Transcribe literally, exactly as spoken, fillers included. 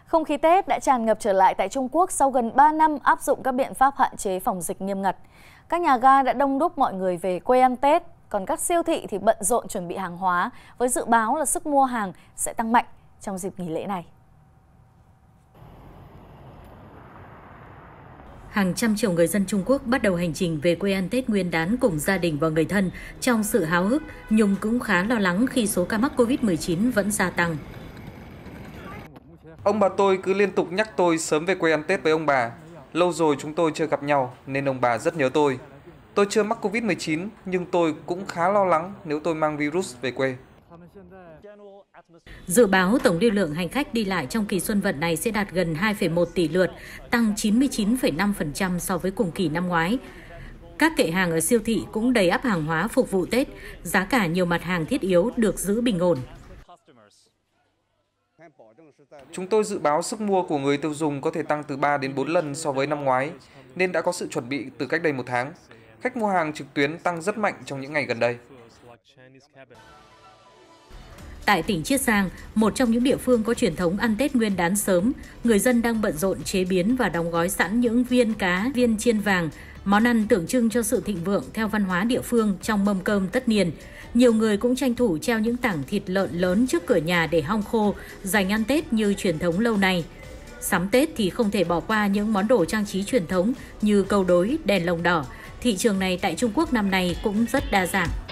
Không khí Tết đã tràn ngập trở lại tại Trung Quốc sau gần ba năm áp dụng các biện pháp hạn chế phòng dịch nghiêm ngặt. Các nhà ga đã đông đúc mọi người về quê ăn Tết, còn các siêu thị thì bận rộn chuẩn bị hàng hóa với dự báo là sức mua hàng sẽ tăng mạnh trong dịp nghỉ lễ này. Hàng trăm triệu người dân Trung Quốc bắt đầu hành trình về quê ăn Tết Nguyên đán cùng gia đình và người thân trong sự háo hức, nhưng cũng khá lo lắng khi số ca mắc Covid mười chín vẫn gia tăng. Ông bà tôi cứ liên tục nhắc tôi sớm về quê ăn Tết với ông bà. Lâu rồi chúng tôi chưa gặp nhau nên ông bà rất nhớ tôi. Tôi chưa mắc Covid mười chín nhưng tôi cũng khá lo lắng nếu tôi mang virus về quê. Dự báo tổng lưu lượng hành khách đi lại trong kỳ Xuân Vận này sẽ đạt gần hai phẩy một tỷ lượt, tăng chín mươi chín phẩy năm phần trăm so với cùng kỳ năm ngoái. Các kệ hàng ở siêu thị cũng đầy ắp hàng hóa phục vụ Tết, giá cả nhiều mặt hàng thiết yếu được giữ bình ổn. Chúng tôi dự báo sức mua của người tiêu dùng có thể tăng từ ba đến bốn lần so với năm ngoái, nên đã có sự chuẩn bị từ cách đây một tháng. Khách mua hàng trực tuyến tăng rất mạnh trong những ngày gần đây. Tại tỉnh Chiết Giang, một trong những địa phương có truyền thống ăn Tết Nguyên đán sớm, người dân đang bận rộn chế biến và đóng gói sẵn những viên cá, viên chiên vàng, món ăn tượng trưng cho sự thịnh vượng theo văn hóa địa phương trong mâm cơm tất niên. Nhiều người cũng tranh thủ treo những tảng thịt lợn lớn trước cửa nhà để hong khô, dành ăn Tết như truyền thống lâu nay. Sắm Tết thì không thể bỏ qua những món đồ trang trí truyền thống như câu đối, đèn lồng đỏ. Thị trường này tại Trung Quốc năm nay cũng rất đa dạng.